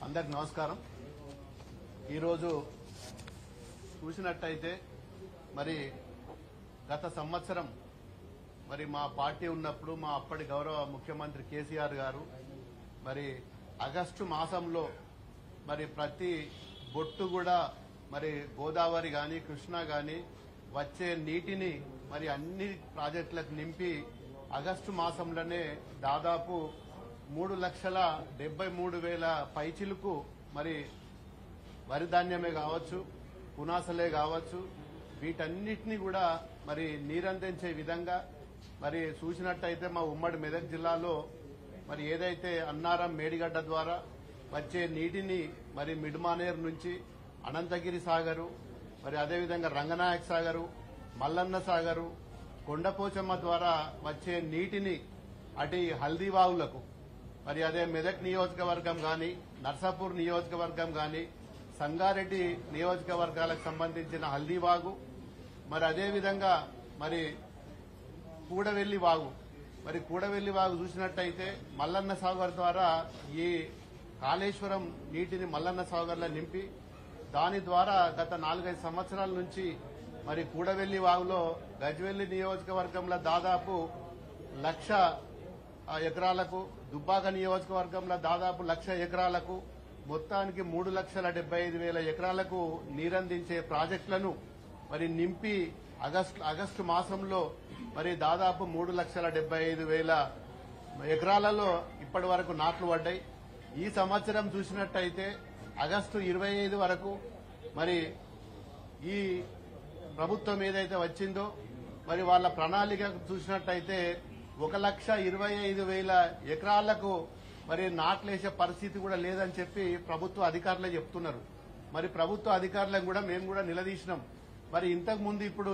అందరికి నమస్కారం. ఈరోజు చూసినట్టయితే మరి గత సంవత్సరం మరి మా పార్టీ ఉన్నప్పుడు మా అప్పటి గౌరవ ముఖ్యమంత్రి కేసీఆర్ గారు మరి ఆగస్టు మాసంలో మరి ప్రతి బొట్టు కూడా మరి గోదావరి గాని కృష్ణా గాని వచ్చే నీటిని మరి అన్ని ప్రాజెక్టులకు నింపి ఆగస్టు మాసంలోనే దాదాపు 3,73,000 పైచిలకు మరి వరి ధాన్యమే కావచ్చు, పునాసలే కావచ్చు, వీటన్నిటినీ కూడా మరి నీరందించే విధంగా మరి చూసినట్టయితే మా ఉమ్మడి మెదక్ జిల్లాలో మరి ఏదైతే అన్నారం మేడిగడ్డ ద్వారా వచ్చే నీటిని మరి మిడ్మానేర్ నుంచి అనంతగిరి సాగరు, మరి అదేవిధంగా రంగనాయక్ సాగరు, మల్లన్న సాగరు, కొండపోచమ్మ ద్వారా వచ్చే నీటిని అటు హల్దీవాగులకు మరి అదే మెదక్ నియోజకవర్గం గాని, నర్సాపూర్ నియోజకవర్గం గాని, సంగారెడ్డి నియోజకవర్గాలకు సంబంధించిన హల్దీవాగు, మరి అదేవిధంగా మరి కూడవెల్లి వాగు, మరి కూడవెల్లి వాగు చూసినట్టయితే మల్లన్న సాగర్ ద్వారా ఈ కాళేశ్వరం నీటిని మల్లన్న సాగర్లో నింపి దాని ద్వారా గత 4-5 సంవత్సరాల నుంచి మరి కూడవెల్లి వాగులో గజ్వెల్లి నియోజకవర్గంలో దాదాపు 1,00,000 ఎకరాలకు, దుబ్బాక నియోజకవర్గంలో దాదాపు 1,00,000 ఎకరాలకు, మొత్తానికి 3,75,000 ఎకరాలకు నీరందించే ప్రాజెక్టులను మరి నింపి ఆగస్టు మాసంలో మరి దాదాపు 3,75,000 ఎకరాలలో ఇప్పటి వరకు నాట్లు పడ్డాయి. ఈ సంవత్సరం చూసినట్టయితే ఆగస్టు 25 వరకు మరి ఈ ప్రభుత్వం ఏదైతే వచ్చిందో మరి వాళ్ళ ప్రణాళిక చూసినట్టయితే 1,25,000 ఎకరాలకు మరి నాట్లేసే పరిస్థితి కూడా లేదని చెప్పి ప్రభుత్వ అధికారులే చెప్తున్నారు. మరి ప్రభుత్వ అధికారులను కూడా మేము కూడా నిలదీసినాం. మరి ఇంతకు ముందు ఇప్పుడు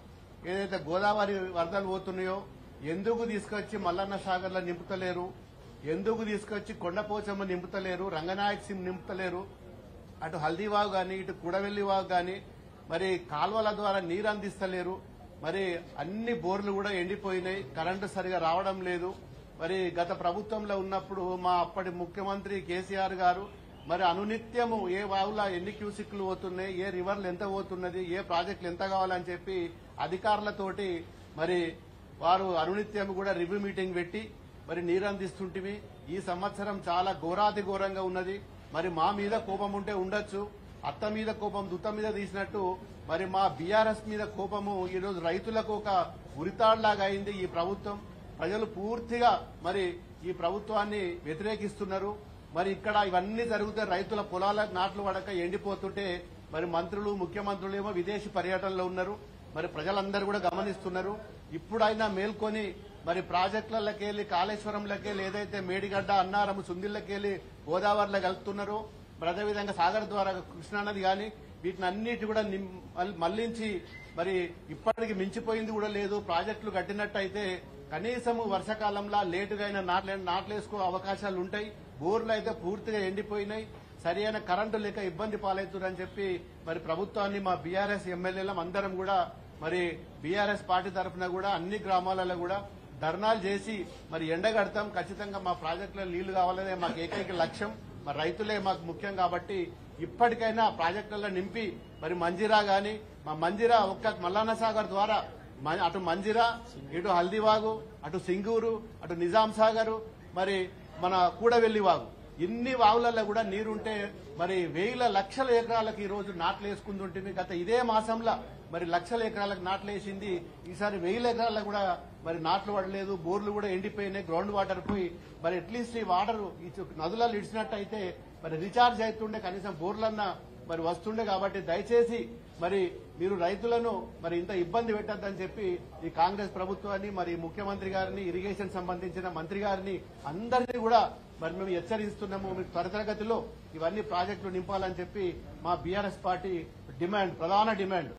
ఏదైతే గోదావరి వరదలు పోతున్నాయో ఎందుకు తీసుకొచ్చి మల్లన్న సాగర్లో నింపుతలేరు, ఎందుకు తీసుకొచ్చి కొండపోచమ్మ నింపుతలేరు, రంగనాయక్ సింగ్ నింపుతలేరు, అటు హల్దీవాగు గాని ఇటు కూడవెల్లి వాగు గాని మరి కాల్వల ద్వారా నీరు అందిస్తలేరు. మరి అన్ని బోర్లు కూడా ఎండిపోయినాయి, కరెంటు సరిగా రావడం లేదు. మరి గత ప్రభుత్వంలో ఉన్నప్పుడు మా అప్పటి ముఖ్యమంత్రి కేసీఆర్ గారు మరి అనునిత్యము ఏ వాగులా ఎన్ని క్యూసిక్లు పోతున్నాయి, ఏ రివర్లు ఎంత పోతున్నది, ఏ ప్రాజెక్టులు ఎంత కావాలని చెప్పి అధికారులతోటి మరి వారు అనునిత్యం కూడా రివ్యూ మీటింగ్ పెట్టి మరి నీరందిస్తుంటివి. ఈ సంవత్సరం చాలా ఘోరాతి ఘోరంగా ఉన్నది. మరి మా మీద కోపం ఉంటే ఉండొచ్చు, అత్త మీద కోపం దుత్త మీద తీసినట్టు మరి మా బీఆర్ఎస్ మీద కోపము ఈరోజు రైతులకు ఒక ఉరితాళ్లాగా అయింది ఈ ప్రభుత్వం. ప్రజలు పూర్తిగా మరి ఈ ప్రభుత్వాన్ని వ్యతిరేకిస్తున్నారు. మరి ఇక్కడ ఇవన్నీ జరిగితే రైతుల పొలాలకు నాట్లు పడక ఎండిపోతుంటే మరి మంత్రులు ముఖ్యమంత్రులు ఏమో విదేశీ పర్యటనలో ఉన్నారు. మరి ప్రజలందరూ కూడా గమనిస్తున్నారు. ఇప్పుడైనా మేల్కొని మరి ప్రాజెక్టులకెళ్లి కాళేశ్వరంలోకెళ్లి ఏదైతే మేడిగడ్డ అన్నారం సుందిళ్లకెళ్లి గోదావరిలో కలుపుతున్నారో మరి అదేవిధంగా సాగర్ ద్వారా కృష్ణానది గాని వీటిని అన్నిటి కూడా మళ్లించి మరి ఇప్పటికి మించిపోయింది కూడా లేదు. ప్రాజెక్టులు కట్టినట్టయితే కనీసము వర్షాకాలంలో లేటుగా అయినా నాట్లేసుకో అవకాశాలు ఉంటాయి. బోర్లు అయితే పూర్తిగా ఎండిపోయినాయి, సరైన కరెంటు లేక ఇబ్బంది పాలవుతుందని చెప్పి మరి ప్రభుత్వాన్ని మా బీఆర్ఎస్ ఎమ్మెల్యేలం అందరం కూడా మరి బీఆర్ఎస్ పార్టీ తరఫున కూడా అన్ని గ్రామాలలో కూడా ధర్నాలు చేసి మరి ఎండగడతాం. ఖచ్చితంగా మా ప్రాజెక్టులో నీళ్లు కావాలనే మాకు ఏకైక లక్ష్యం. మరి రైతులే మాకు ముఖ్యం కాబట్టి ఇప్పటికైనా ప్రాజెక్టులలో నింపి మరి మంజిరా గాని మా మంజిరా ఒక్క మల్లన్న సాగర్ ద్వారా అటు మంజిరా, ఇటు హల్దీవాగు, అటు సింగూరు, అటు నిజాం సాగరు, మరి మన కూడవెల్లి వాగు, ఇన్ని వాగులలో కూడా నీరుంటే మరి 1,00,000 ఎకరాలకు ఈ రోజు నాట్లు వేసుకుంటుంటే గత ఇదే మాసంలో మరి 1,00,000 ఎకరాలకు నాట్లు వేసింది. ఈసారి 1,000 ఎకరాలకు కూడా మరి నాట్లు పడలేదు, బోర్లు కూడా ఎండిపోయినాయి, గ్రౌండ్ వాటర్ పోయి మరి అట్లీస్ట్ ఈ వాటర్ ఈ నదులలో ఇడిచినట్టయితే మరి రీఛార్జ్ అవుతుండే, కనీసం బోర్లన్నా మరి వస్తుండే. కాబట్టి దయచేసి మరి మీరు రైతులను మరి ఇంత ఇబ్బంది పెట్టద్దని చెప్పి ఈ కాంగ్రెస్ ప్రభుత్వాన్ని మరి ముఖ్యమంత్రి గారిని ఇరిగేషన్ సంబంధించిన మంత్రి గారిని అందరినీ కూడా మరి మేము హెచ్చరిస్తున్నాము. మీకు త్వరితగతిలో ఇవన్నీ ప్రాజెక్టులు నింపాలని చెప్పి మా బీఆర్ఎస్ పార్టీ ప్రధాన డిమాండ్.